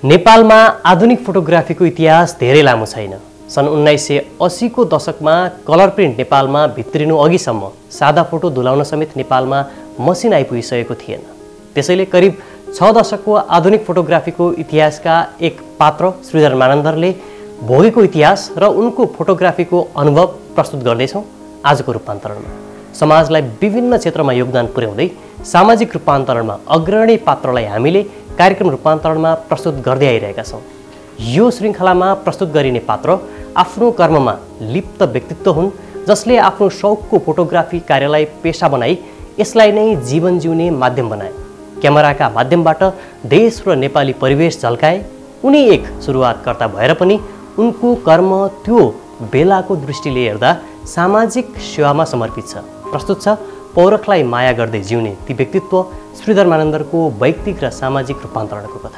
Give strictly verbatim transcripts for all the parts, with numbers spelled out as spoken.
नेपालमा आधुनिक फोटोग्राफीको इतिहास धेरै लामो छैन। सन् उन्नाइस सय अस्सी को दशकमा कलर प्रिन्ट नेपालमा भित्रिनु अघिसम्म सादा फोटो धुलाउन समेत नेपालमा मसिन आइपुगिसकेको थिएन। त्यसैले करिब छ दशकको आधुनिक फोटोग्राफीको इतिहासका एक पात्र श्रीधर मानन्दरले भोगेको इतिहास र उनको फोटोग्राफीको अनुभव प्रस्तुत गर्दैछौँ आजको रूपान्तरणमा। समाजलाई विभिन्न क्षेत्रमा योगदान पुर्याउँदै सामाजिक रूपान्तरणमा अग्रणी पात्रलाई हामीले कार्यक्रम रूपान्तरणमा प्रस्तुत गर्दै आइरहेका छौँ। यो श्रृङ्खलामा प्रस्तुत गरिने पात्र आफ्नो कर्ममा लिप्त व्यक्तित्व हुन्, जसले आफ्नो शौकको फोटोग्राफी कार्यलाई पेशा बनाई यसलाई नै जीवन जिउने माध्यम बनाए। क्यामेराका माध्यमबाट देश र नेपाली परिवेश झल्काए। उनी एक सुरुवातकर्ता भएर पनि उनको कर्म त्यो बेलाको दृष्टिले हेर्दा सामाजिक सेवामा समर्पित छ। प्रस्तुत छ पौरखलाई माया गर्दै जिउने ती व्यक्तित्व श्रीधर मानन्दरको वैयक्तिक र सामाजिक रूपान्तरणको कथा।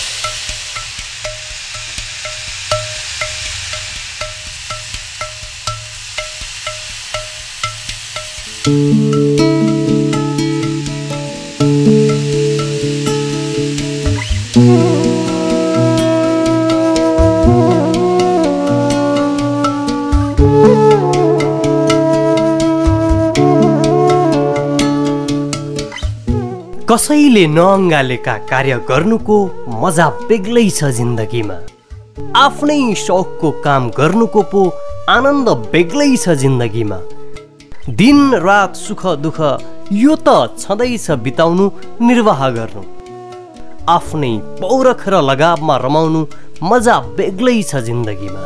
कसैले नअङ्गालेका कार्य गर्नुको मजा बेग्लै छ जिन्दगीमा। आफ्नै शौकको काम गर्नुको पो आनन्द बेग्लै छ जिन्दगीमा। दिन रात सुख दुःख यो त छँदैछ बिताउनु निर्वाह गर्नु। आफ्नै पौरख र लगावमा रमाउनु मजा बेग्लै छ जिन्दगीमा।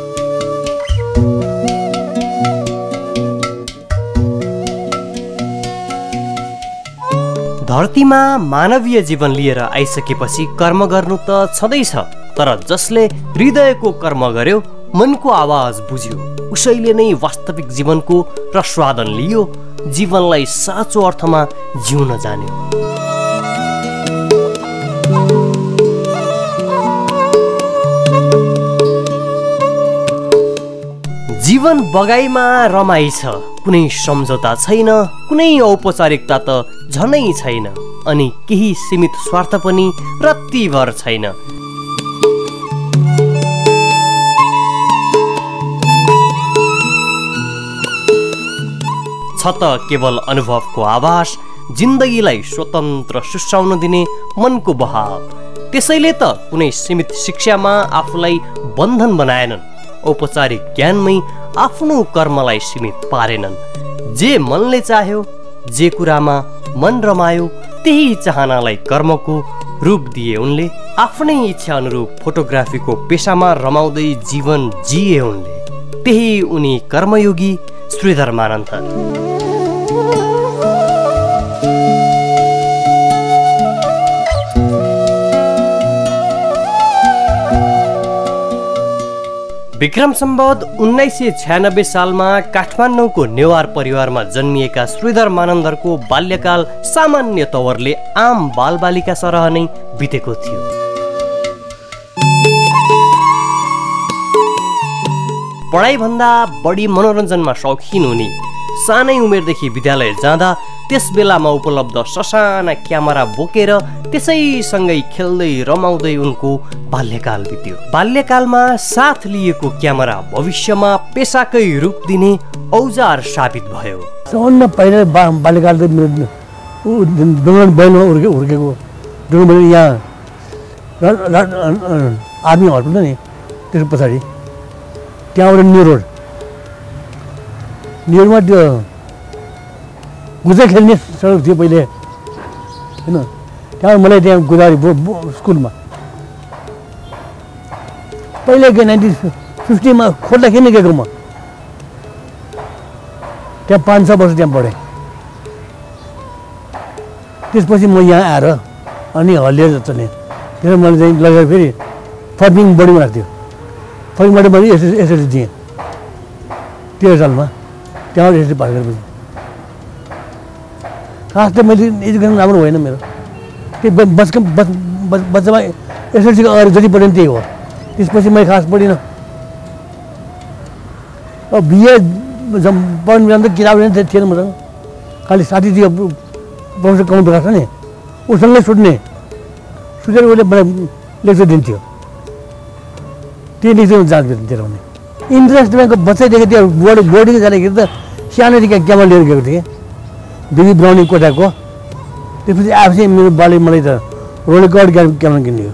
धरतीमा मानवीय जीवन लिएर आइसकेपछि कर्म गर्नु त छँदैछ, तर जसले हृदयको कर्म गर्यो, मनको आवाज बुझ्यो, उसैले नै वास्तविक जीवनको रस्वादन लियो, जीवनलाई साँचो अर्थमा जिउन जान्यो। जीवन बगाइमा रमाइ छ, कुनै सम्झौता छैन, कुनै औपचारिकता त झनै छैन, अनि केही सीमित स्वार्थ पनि रत्तिभर छैन। छ त केवल अनुभवको आभास, जिन्दगीलाई स्वतन्त्र सुसाउन दिने मनको बहाव। त्यसैले त कुनै सीमित शिक्षामा आफूलाई बन्धन बनाएनन्, औपचारिक ज्ञानमै आफ्नो कर्मलाई सीमित पारेनन्। जे मनले चाह्यो, जे कुरामा मन रमायो, त्यही चाहनालाई कर्मको रूप दिए उनले। आफ्नै इच्छा अनुरूप फोटोग्राफीको पेशामा रमाउँदै जीवन जिए उनले। त्यही उनी कर्मयोगी श्रीधर मानन्दर। विक्रम सम्वत उन्नाइस सय छ्यानब्बे सालमा काठमाडौँको नेवार परिवारमा जन्मिएका श्रीधर मानन्दरको बाल्यकाल सामान्य तवरले आम बालबालिका सरह नै बितेको थियो। पढाइभन्दा बढी मनोरञ्जनमा शौखिन उनी सानै उमेरदेखि विद्यालय जाँदा त्यस बेलामा उपलब्ध ससाना क्यामेरा बोकेर त्यसैसँगै खेल्दै रमाउँदै उनको बाल्यकाल बित्यो। बाल्यकालमा साथ लिएको क्यामेरा भविष्यमा पेसाकै रूप दिने औजार साबित भयो। सबभन्दा पहिला बाल्यकाल त डुङ्गन बैलमा हुर्के हुर्केको डुङ्गन यहाँ आर्मी हल पनि नि त्यसको पछाडि त्यहाँबाट न्यु रोड न्यु रोडमा त्यो गुजा खेल्ने सडक थियो पहिले होइन। त्यहाँ मलाई त्यहाँ गोदावरी स्कुलमा पहिले गएँ नाइन्टिन फिफ्टीमा खोज्दाखेरि गएको म त्यहाँ पाँच छ वर्ष त्यहाँ पढेँ। त्यसपछि म यहाँ आएर अनि हल्लिएर चलेँ। त्यसमा मैले चाहिँ लगेर फेरि फर्मिङ बढीमा राख्थ्यो। फर्मिङबाट मैले एसएस एसएलसी दिएँ तेह्र सालमा। त्यहाँबाट एसएलसी पास गरेपछि खास त मैले एजुकेसन राम्रो होइन मेरो। त्यो बचका बच बच्चामा एसएलसीको अगाडि जति पढेँ त्यही हो। त्यसपछि मैले खास पढिनँ। अब बिए पढ्नु जाँदा किताब थिएन मसँग, खालि साथी थियो प्रोफेसर कमल प्रकाश छ नि, उसँगै सुत्ने सुतेर उसले मलाई लेक्चर दिन्थ्यो त्यो लेक्चरमा जाँच दिएर हुने इन्ट्रेस्ट ब्याङ्कको बच्चादेखि त्यो बोर्ड बोर्डिङ जाँदाखेरि त सानोदेखि क्यामेरा लिएर गएको थिएँ दिदी ब्राउनी कोटाको त्यसपछि आफै मेरो बाले मलाई त रोल कार्ड क्यामेरा किनिदियो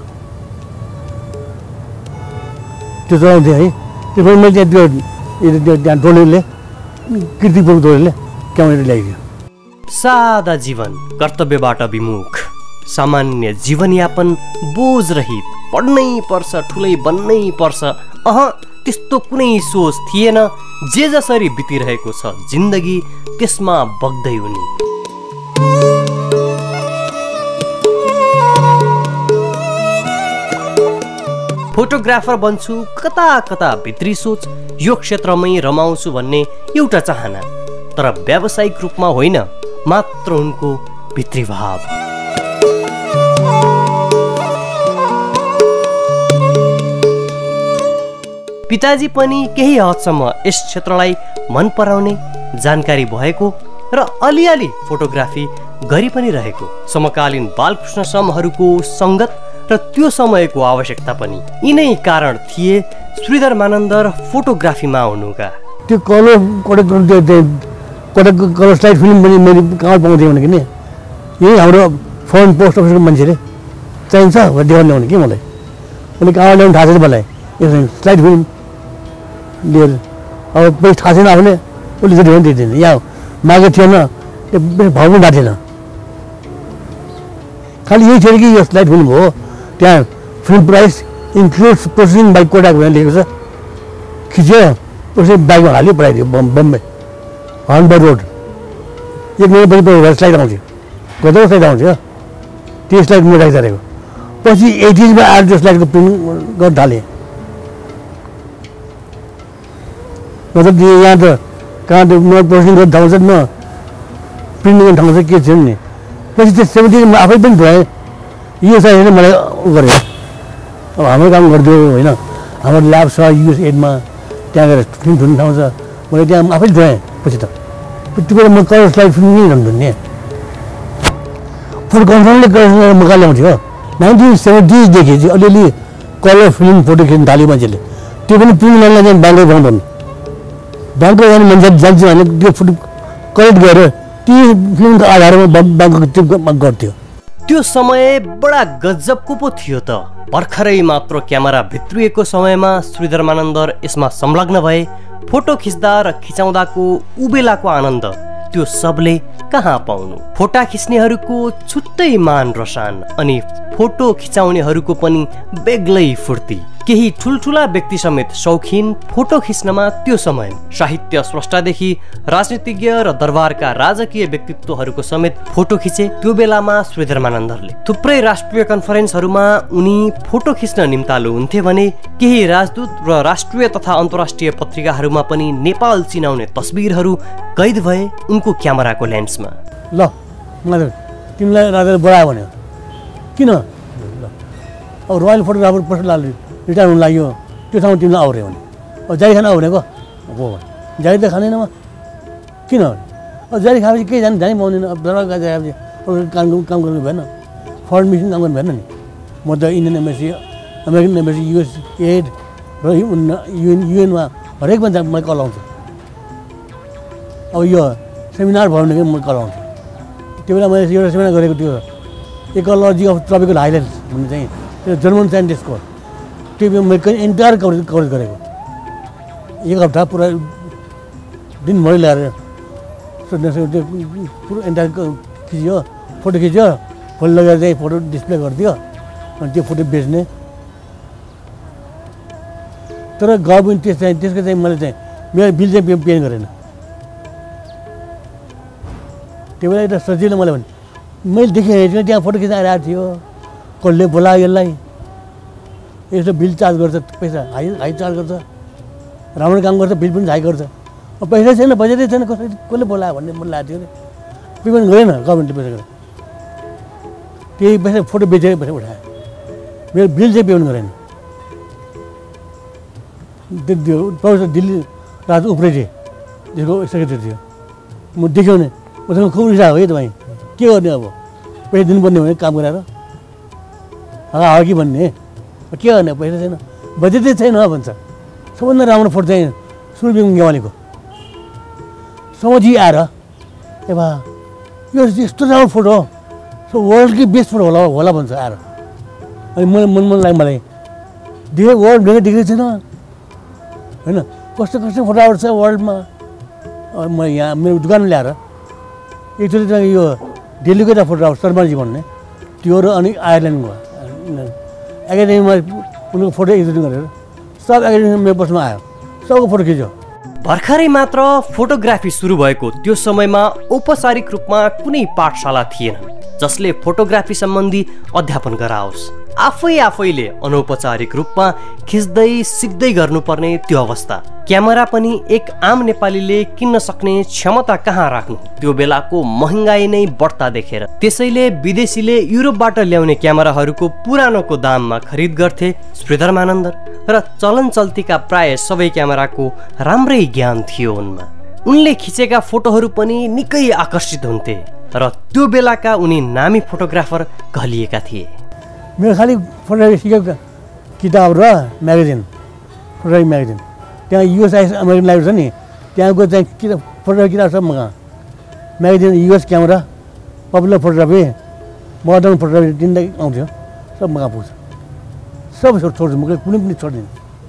त्यो चलाउँथेँ है त्यसपछि मैले त्यहाँ त्यो त्यहाँ डोलेले कीर्तिपुर डोलेले क्यामेरा ल्याइदियो सादा जीवन कर्तव्यबाट विमुख सामान्य जीवनयापन बोझरहित पढ्नै पर्छ ठुलै बन्नै पर्छ अह त्यस्तो कुनै सोच थिएन जे जसरी बितिरहेको छ जिन्दगी त्यसमा बग्दै उनी फोटोग्राफर बन्छु कता कता भित्री सोच यो क्षेत्रमै रमाउँछु भन्ने एउटा चाहना तर व्यावसायिक रूपमा होइन मात्र उनको भित्री भाव पिताजी पनि केही हदसम्म यस क्षेत्रलाई मन पराउने जानकारी भएको र अलिअलि फोटोग्राफी गरी पनि रहेको समकालीन बालकृष्ण समहरूको सङ्गत र त्यो समयको आवश्यकता पनि यिनै कारण थिए श्रीधर मानन्दर फोटोग्राफीमा हुनुका त्यो colour Kodak Kodak colour slide film पनि मैले कहाँ पाउँथेँ भने किन यही हाम्रो फोन पोस्ट अफिसको मान्छेले चाहिन्छ देखाउन ल्याउने कि मलाई उसले कहाँ ल्याउनु थाहा छैन मलाई यो स्लाइड फिल्म लिएर अब पैसा थाहा छैन आफूले उसले चाहिँ देखाउनु दिँदैन यहाँ मागेको थिएन त्यो भाउ पनि भएको थिएन खालि यही थियो कि यो स्लाइड फिल्म हो त्यहाँ film price includes processing by Kodak भनेर लेखेको छ खिच्यो उसले बाइकमा हाल्यो पठाइदियो बम्बे हर्नबर्ग रोड एक महिनापछि स्लाइड आउँथ्यो कतिवटा स्लाइड आउँथ्यो त्यो स्लाइड म राखिसकेको पछि एटिजमा आएर त्यो स्लाइडको प्रिन्ट गर्न थालेँ मतलब यहाँ त कहाँ त न प्रोसेसिङ गर्ने ठाउँ छ न प्रिन्ट गर्ने ठाउँ छ के थियो नि पछि त्यो सेभेन्टी म आफै पनि धुवाएँ यो चाहिँ मलाई उ गरेँ अब हाम्रो काम गरिदियो होइन हाम्रो ल्याब छ युएस एडमा त्यहाँ गएर फिल्म धुने ठाउँ छ मैले त्यहाँ आफै धुवाएँ पछि त त्यो बेला म कलर स्लाइड फिल्म नै धुन्ने फोटो कन्फर्मले कलर मका ल्याउँथ्यो नाइन्टिन सेभेन्टिजदेखि चाहिँ अलिअलि कलर फिल्म फोटो खिच्नु थाल्यो मान्छेले त्यो पनि प्रिन्ट लाइनलाई चाहिँ ब्याङ्कै पाउँदैन ब्याङ्कको जाने मान्छे जान्छ भने त्यो फोटो कलेक्ट गरेर ती फिल्मको आधारमा ब्याङ्कको त्यो गर्थ्यो त्यो समय बडा गजबको पो थियो त भर्खरै मात्र क्यामेरा भित्रिएको समयमा श्रीधर मानन्दर यसमा संलग्न भए फोटो खिच्दा र खिचाउँदाको उबेलाको आनन्द त्यो सबले कहाँ पाउनु फोटा खिच्नेहरूको छुट्टै मान रसान अनि फोटो खिचाउनेहरूको पनि बेग्लै फुर्ती केही ठुल्ठुला व्यक्ति समेत शौखिन फोटो खिच्नमा त्यो समय साहित्य स्रष्टादेखि राजनीतिज्ञ र दरबारका राजकीय व्यक्तित्वहरूको समेत फोटो खिचे त्यो बेलामा श्रीधर मानन्दरले थुप्रै राष्ट्रिय कन्फरेन्सहरूमा उनी फोटो खिच्न निम्तालु हुन्थे भने केही राजदूत र राष्ट्रिय तथा अन्तर्राष्ट्रिय पत्रिकाहरूमा पनि नेपाल चिनाउने तस्बिरहरू कैद भए उनको क्यामेराको लेन्समा ल मलाई तिमीलाई राजाले बोलायो भन्यो किन ल अब रोयल फोटोग्राफर पर्सनल रिटायर हुनु लाग्यो त्यो ठाउँमा तिमीलाई आउरे भने अब जारी खान आउरेको हो जारी त खाँदैन म किन अब जारी खाएपछि केही जाने जानै पाउँदैन अब दरबार गएपछि अब काम काम गर्नु भएन फरेन मिसन काम गर्नु भएन नि म त Indian embassy American embassy US AID र युएन युएनमा हरेकमा जा मैले कल आउँछु अब यो सेमिनार भयो भने म कल आउँछु त्यो बेला मैले एउटा सेमिनार गरेको थियो इकोलोजी अफ ट्रपिकल हाइल्यान्ड्स भन्ने चाहिँ त्यो जर्मन साइन्टिस्टको त्यो मैले एन्टायर कभरेज कभरेज गरेको एक हप्ता पुरा दिनभरि ल्याएर त्यो पुरो एन्टायर खिच्यो फोटो खिच्यो फोटो लगेर चाहिँ फोटो डिस्प्ले गरिदियो अनि त्यो फोटो बेच्ने तर गभर्मेन्ट त्यस चाहिँ त्यसको चाहिँ मैले चाहिँ मेरो बिल चाहिँ पे गरेन त्यो बेला एउटा सजिलो मलाई भने मैले देखेँ त्यहाँ फोटो खिच्न आइरहेको थियो कसले बोलायो यसलाई यसो बिल चार्ज गर्छ पैसा हाई हाई चार्ज गर्छ राम्रो काम गर्छ बिल पनि हाई गर्छ अब पैसा छैन बजेटै छैन कसै कसले बोलायो भन्ने मन लागेको थियो नि पेमेन्ट गरेन गभर्मेन्टले पैसा गरेर त्यही पैसा फोटो बेचेर पैसा उठायो मेरो बिल चाहिँ पेमेन्ट गरेन त्यो प्रोफेसर दिल्ली राज उप्रेती त्यसको सेक्रेटरी थियो म देख्यो भने उसँग खुब रिसायो है तपाईँ के गर्ने अब पैसा दिनुपर्ने भने काम गरेर हा कि भन्ने के गर्ने पैसा छैन बजेटै छैन भन्छ सबभन्दा राम्रो फोटो चाहिँ सुरबिङ गेवालीको समझी आएर ए बा यो यस्तो राम्रो फोटो हो सो वर्ल्डकै बेस्ट फोटो होला होला भन्छ आएर अनि मलाई मन मन लाग्यो मलाई देखे वर्ल्ड देखेको देखेको छैन होइन कस्तो कस्तो फोटोहरू छ वर्ल्डमा म यहाँ मेरो दोकानमा ल्याएर एकचोटि यो दिल्लीको एउटा फोटो शर्माजी भन्ने त्यो र अनि आयरल्यान्डको एकाडेमीमा उनीहरूको फोटो एकचोटि गरेर सब एकाडेमी मेरो बसमा आयो सबको फोटो खिच्यो भर्खरै मात्र फोटोग्राफी सुरु भएको त्यो समयमा औपचारिक रूपमा कुनै पाठशाला थिएन जसले फोटोग्राफी सम्बन्धी अध्यापन गराओस् आफै आफैले अनौपचारिक रूपमा खिच्दै सिक्दै गर्नुपर्ने त्यो अवस्था क्यामेरा पनि एक आम नेपालीले किन्न सक्ने क्षमता कहाँ राख्नु त्यो बेलाको महँगाई नै बढ्ता देखेर त्यसैले विदेशीले युरोपबाट ल्याउने क्यामेराहरूको पुरानोको दाममा खरिद गर्थे श्रीधर मानन्दर र चलन चल्तीका प्राय सबै क्यामेराको राम्रै ज्ञान थियो उनमा उनले खिचेका फोटोहरू पनि निकै आकर्षित हुन्थे र त्यो बेलाका उनी नामी फोटोग्राफर कहलिएका थिए मेरो खालि फोटोग्राफी सिकेको किताब र म्यागजिन फोटोग्राफी म्यागजिन त्यहाँ युएसआइएस अमेरिकन लाइब्रेरी छ नि त्यहाँको चाहिँ किताब फोटोग्राफी किताब सब मगा magazine US camera popular photography modern photography तिनवटा आउँथ्यो सब मगा पुग्छ सब छोड्छु म कुनै पनि छोड्दिनँ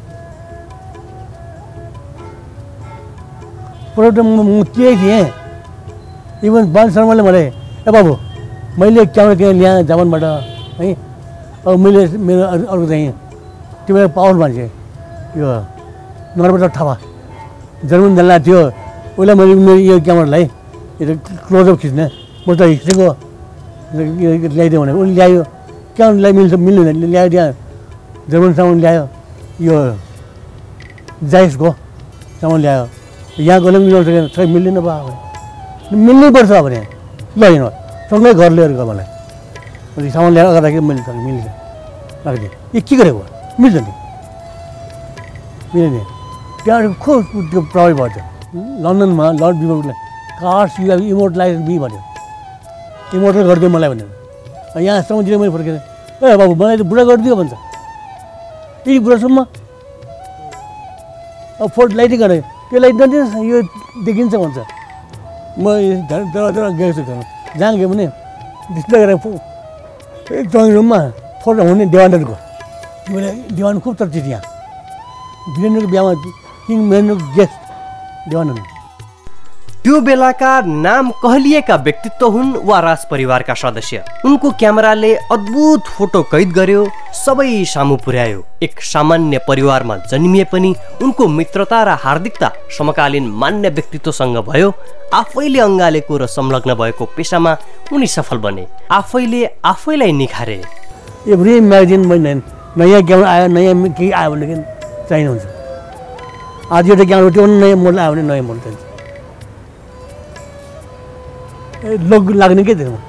फोटो म के थिएँ इभन बाल शर्माले मलाई ए बाबु मैले क्यामेरा किन ल्याएँ जापानबाट है अब मैले मेरो अर्को चाहिँ त्यो बेला पावर मान्छे यो नरबट थापा जर्मन दल्ला थियो उसलाई मैले मेरो यो क्यामेरालाई यो क्लोजअप खिच्ने म त खिचेको ल्याइदियो भने उसले ल्यायो क्यामेरालाई मिल्छ मिल्दैन ल्यायो त्यहाँ जर्मन सामान ल्यायो यो जाइसको सामान ल्यायो यहाँ गएर मिलाउनु सकेन खै मिल्दैन बा मिल्नै पर्छ भने ल हिँड सँगै घर लिएर गयो मलाई अनि सामान ल्याएर गर्दाखेरि मैले सकेँ मिल्छ राखिदिएँ यो के गरेको मिल्छ नि मिल्ने त्यहाँ खुब त्यो प्रभाव भयो त्यो लन्डनमा लर्ड बिबरलाई Karsh you have immortalise be भन्यो इमोर्टल गरिदियो मलाई भनेर यहाँ समझिएर मैले फर्केँ ए बाबु मलाई त बुढा गरिदियो भन्छ यति बुढासम्म अब फोटो लाइटै गरेँ त्यो लाइट नदिनुहोस् यो देखिन्छ भन्छ म दर गएको छु घरमा जहाँ गयो भने डिस्प्ले गरेर ड्रइङ रुममा फोटो हुने देवानहरूको त्यो बेला देवान खुब चर्चित यहाँ वीरेन्द्रको बिहामा किङ महेन्द्रको गेस्ट देवानहरू त्यो बेलाका नाम कहलिएका व्यक्तित्व हुन् वा राज परिवारका सदस्य उनको क्यामेराले अद्भुत फोटो कैद गर्यो सबै सामु पुर्यायो एक सामान्य परिवारमा जन्मिए पनि उनको मित्रता र हार्दिकता समकालीन मान्य व्यक्तित्वसँग भयो आफैले अँगालेको र संलग्न भएको पेसामा उनी सफल बने आफैले आफैलाई निखारे एभ्री म्यागजिन मैले नयाँ क्यामेरा आयो नयाँ केही आयो भनेदेखि चाहिने हुन्छ आज एउटा क्यामेरा त्यो नयाँ मोडल आयो भने नयाँ मोडल चाहिन्छ लोग लाग्ने के त्यसमा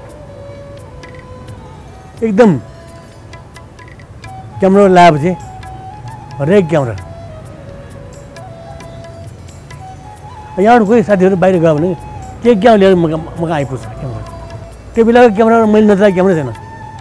एकदम क्यामेरा लगाएपछि हरेक क्यामेरा यहाँबाट कोही साथीहरू बाहिर गयो भने के क्यामेरा लिएर म म आइपुग्छ क्यामेरा त्यो बेलाको क्यामेरा मैले नचलाएको क्यामेरा छैन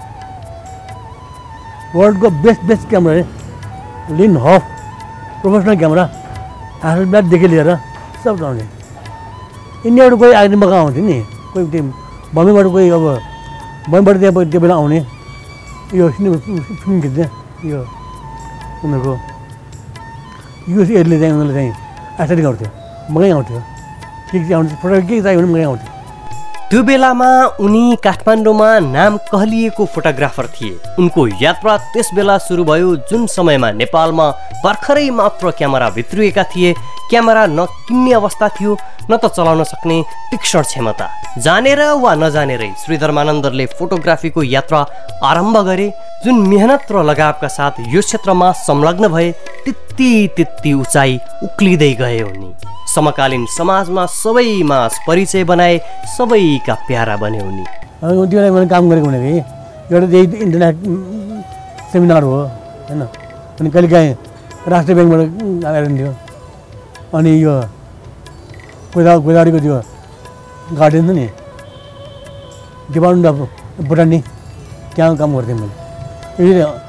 वर्ल्डको बेस्ट बेस्ट क्यामेरा लिन हफ प्रोफेसनल क्यामेरा हासलब्यागदेखि लिएर सब चलाउने इन्डियाबाट कोही आउने मौका आउँथ्यो नि कोही त्यो बम्बईबाट कोही अब बम्बईबाट त्यहाँ त्यो बेला आउने यो फिल्म खिच्ने यो उनीहरूको युएस एडले चाहिँ उनीहरूले चाहिँ आशा गर्थ्यो मकै आउँथ्यो के के आउँथ्यो फोटो के चाहियो भने मकै आउँथ्यो त्यो बेलामा उनी काठमाडौँमा नाम कहलिएको फोटोग्राफर थिए उनको यात्रा त्यस बेला सुरु भयो जुन समयमा नेपालमा भर्खरै मात्र क्यामेरा भित्रिएका थिए क्यामेरा न किन्ने अवस्था थियो न त चलाउन सक्ने तीक्ष्ण क्षमता जानेर वा नजानेरै श्रीधर मानन्दरले फोटोग्राफीको यात्रा आरम्भ गरे जुन मेहनत र लगावका साथ यो क्षेत्रमा संलग्न भए त्यति त्यति उचाइ उक्लिँदै गए उनी समकालीन समाजमा सबैमा परिचय बनाए सबैका प्यारा बने उनी त्यो बेला मैले काम गरेको भनेको एउटा यही इन्टरनेट सेमिनार हो होइन अनि कहिलेकाहीँ राष्ट्रिय ब्याङ्कबाट आएर थियो अनि यो गोदा गोदावरीको त्यो गार्डन छ नि डिपार्टमेन्ट अफ बोटानी त्यहाँ काम गर्थेँ मैले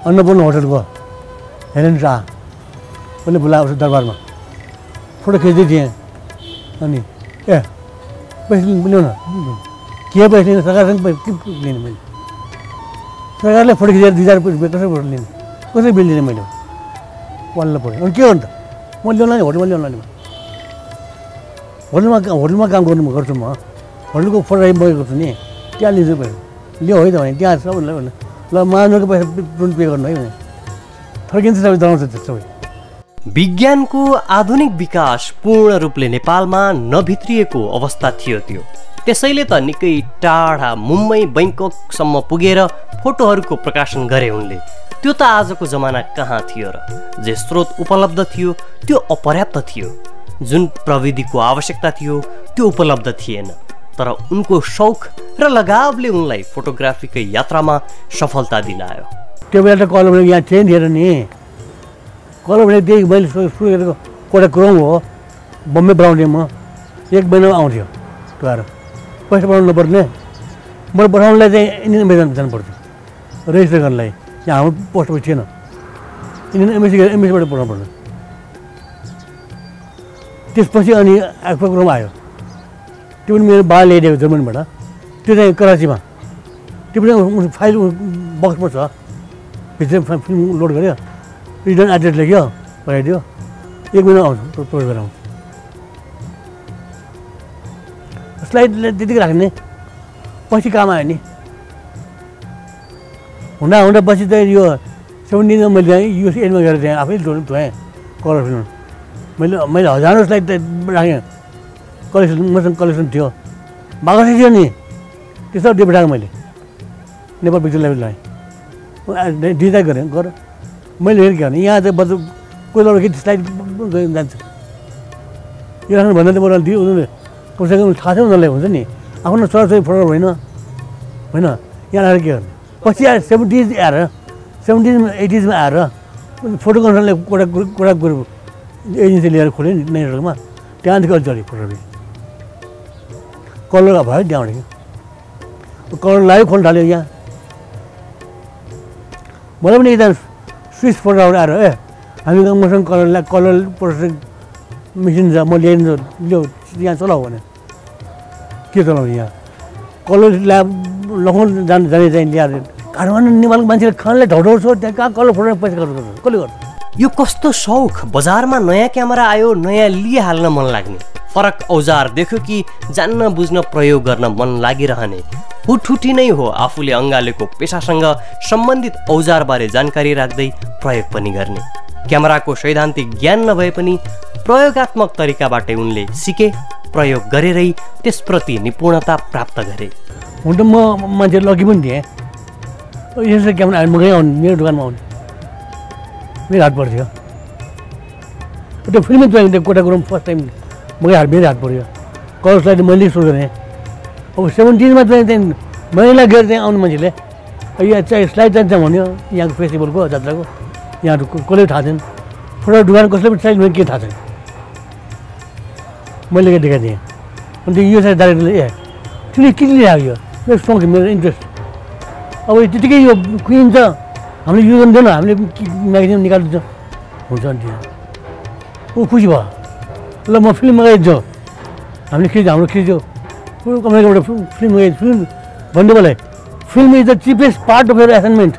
अन्नपूर्ण होटलको हेरेन शाह उसले बोलाएको छ दरबारमा फोटो खिच्दै थिएँ अनि ए पैसा लिनु न के पैसा लिनु सरकारसँग पैसा के लिने मैले सरकारले फोटो खिचेर दुई हजार रुपियाँ कसरी फोटो लिने कसरी बिल लिने मैले वाललाई पऱ्यो अनि के हो नि त म ल्याउला नि होटलमा ल्याउला नि होटलमा होटलमा काम गर्नु गर्छु म होटलको फोटो बगेको छु नि त्यहाँ लिन्छु पैसा लियो है त भने त्यहाँ सबैलाई भने ल मानुको पैसा पे गर्नु है भने फर्किन्छ सबै जनाउँछ सबै। विज्ञानको आधुनिक विकास पूर्ण रूपले नेपालमा नभित्रिएको अवस्था थियो त्यो, त्यसैले त निकै टाढा मुम्बई बैङ्ककसम्म पुगेर फोटोहरूको प्रकाशन गरे उनले। त्यो त आजको जमाना कहाँ थियो र? जे स्रोत उपलब्ध थियो त्यो अपर्याप्त थियो, जुन प्रविधिको आवश्यकता थियो त्यो उपलब्ध थिएन। तर उनको शौक र लगावले उनलाई फोटोग्राफीकै यात्रामा सफलता दिलायो। त्यो बेला त कलम यहाँ चेन्ज थिएन नि, कलम त्यही मैले सुनेको कोटा क्रोम हो, बम्बे बनाउने म एक महिनामा आउँथ्यो त्यो आएर पैसा बनाउनु नपर्ने, मैले बनाउनुलाई चाहिँ इन्डियन एम्बेसी जानु पर्थ्यो रेजिस्टर गर्नलाई, यहाँ हाम्रो पोस्ट अफिस थिएन, इन्डियन एम्बेसी एम्बेसीबाट पठाउनु पर्छ। त्यसपछि अनि एक्सपो क्रोम आयो, त्यो पनि मेरो बा ल्याइदिएको जर्मनीबाट, त्यो चाहिँ कराचीमा, त्यो पनि फाइल बक्समा छ, भित्र फिल्म लोड गऱ्यो, रिटर्न एड्रेस लेख्यो पठाइदियो, एक महिना आउँछ प्रोजेक्ट गरेर आउँछ। स्लाइडले त्यतिकै राख्ने, पछि काम आयो नि हुँदा हुँदा पछि चाहिँ यो सेभेन्टिनमा मैले त्यहाँ युएस एडमा गएर त्यहाँ आफै धोएँ कलर फिल्म, मैले मैले हजारौँ स्लाइड त राखेँ, कलेक्सन मसँग कलेक्सन थियो, बागसै थियो नि, त्यो सब त्यो पठाएको मैले नेपाल पिक्चर लाइब्रेरी लगाएँ, डिजाइन गरेँ गर मैले हेरेँ के भने यहाँ चाहिँ बच्चा कोही लड्दा के स्लाइड जान्छ, यो राख्नु भन्दा त मलाई दियो उनीहरूले कसैको थाहा छ उनीहरूलाई हुन्छ नि, आफ्नो छोराछोरी फोटो होइन होइन यहाँ आएर के गर्ने। पछि आएर सेभेन्टिज आएर सेभेन्टिज एटिजमा आएर फोटो कन्सल्टले कोटा कोटा ग्रुप एजेन्सी लिएर खोल्यो नि नेटवर्कमा, त्यहाँदेखि अलिक चल्यो फोटोग्राफी, कलर भयो त्यहाँबाट कि कलर लाग्यो खोल्नु थाल्यो। यहाँ मलाई पनि एकजना स्विच फोटोग्राफर आएर ए हामी मसँग कलर कलर प्रोसेसिङ मेसिन छ, म ल्याइदिन्छु ल्याउ यहाँ चलाऊ भने, के चलाउने यहाँ कलर ल्याब लखनऊ जानु जाने चाहिँ ल्याएर काठमाडौँ नेपालको मान्छेले खानलाई ढौढाउँछ, त्यहाँ कहाँ कलर फोटो पैसा खर्च गर्छ, कसले गर्छ? यो कस्तो शौक, बजारमा नयाँ क्यामेरा आयो नयाँ लिइहाल्न मन लाग्ने, फरक औजार देख्यो कि जान्न बुझ्न प्रयोग गर्न मन लागिरहने, हुटहुटी नै हो आफूले अँगालेको पेसासँग सम्बन्धित औजारबारे जानकारी राख्दै प्रयोग पनि गर्ने। क्यामेराको सैद्धान्तिक ज्ञान नभए पनि प्रयोगात्मक तरिकाबाटै उनले सिके, प्रयोग गरेरै त्यसप्रति निपुणता प्राप्त गरे। हुन त म मान्छे लकी पनि थिएँ, यसो क्यामेरा म कहीँ आउनु मेरो दोकानमा आउने मेरो हात पर्थ्यो, त्यो फिल्मै त्यो कोटा कुरो फर्स्ट टाइम मकै हात मेरो हात पऱ्यो, कलर स्लाइड मैले सुरु गरेँ। अब सेभेन्टिनमा चाहिँ त्यहाँ महिला गएर त्यहाँ आउनु मान्छेले यहाँ चाहिँ स्लाइड जान्छ भन्यो, यहाँको फेस्टिभलको जात्राको यहाँ कसले थाहा छैन, फोटो दुकान कसले पनि स्लाइड के थाहा छैन, मैले के देखाइदिएँ। अनि त्यो यो चाहिँ डाइरेक्टरले ए तिमीले के लिइरहेको यो मेरो सोच मेरो इन्ट्रेस्ट, अब त्यतिकै यो क्विन छ हामीले युज गर्दैन, हामीले म्यागजिन निकालिदिन्छ हुन्छ अनि त्यहाँ ऊ खुसी भयो, ल म फिल्म मगाइदिन्छु, हामीले खिच्यो हाम्रो खिच्यो ठुलो कम्पनीबाट फिल्म मगाइदियो, फिल्म भन्नु मलाई film is the cheapest part of your assignment,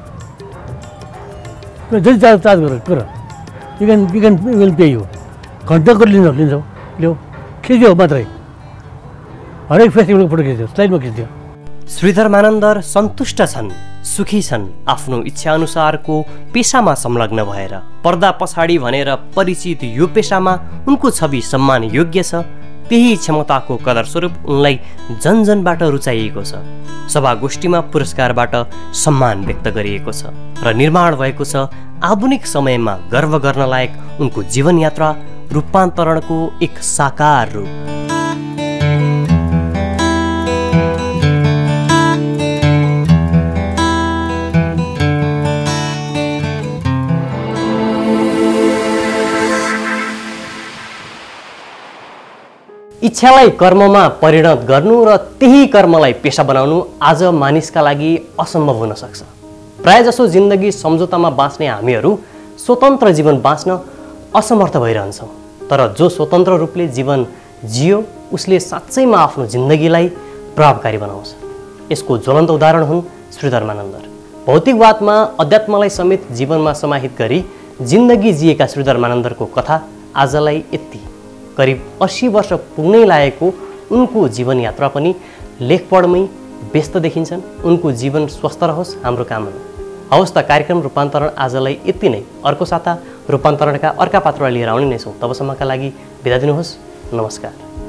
जति चार्ज चार्ज गर गर you can you can will pay you, घन्टा कति लिन्छौ लिन्छौ ल्याऊ खिच्यो मात्रै, हरेक फेस्टिभलको फोटो खिच्यो स्लाइडमा खिच्यो। श्रीधर मानन्दर सन्तुष्ट छन्, सुखी छन् आफ्नो इच्छाअनुसारको पेसामा संलग्न भएर। पर्दा पछाडि भनेर परिचित यो पेसामा उनको छवि सम्मान योग्य छ, त्यही क्षमताको कदरस्वरूप उनलाई जनजनबाट रुचाइएको छ। सभागोष्ठीमा पुरस्कारबाट सम्मान व्यक्त गरिएको छ र निर्माण भएको छ आधुनिक समयमा गर्व गर्न लायक उनको जीवन यात्रा रूपान्तरणको एक साकार रूप। इच्छालाई कर्ममा परिणत गर्नु र त्यही कर्मलाई पेशा बनाउनु आज मानिसका लागि असम्भव हुन सक्छ, प्रायजसो जिन्दगी सम्झौतामा बाँच्ने हामीहरू स्वतन्त्र जीवन बाँच्न असमर्थ भइरहन्छौँ। तर जो स्वतन्त्र रूपले जीवन जियो उसले साँच्चैमा आफ्नो जिन्दगीलाई प्रभावकारी बनाउँछ। यसको ज्वलन्त उदाहरण हुन् श्री धर्मानन्द। भौतिकवादमा अध्यात्मलाई समेत जीवनमा समाहित गरी जिन्दगी जिएका श्री धर्मानन्दको कथा आजलाई यति करिब अस्सी वर्ष पुग्नै लागेको उनको जीवन यात्रा पनि लेखपढमै व्यस्त देखिन्छन्। उनको जीवन स्वस्थ रहोस् हाम्रो कामना। हवस् त, कार्यक्रम रूपान्तरण आजलाई यति नै। अर्को साता रूपान्तरणका अर्का पात्रलाई लिएर आउने नै छौँ। तबसम्मका लागि बिदा दिनुहोस्। नमस्कार।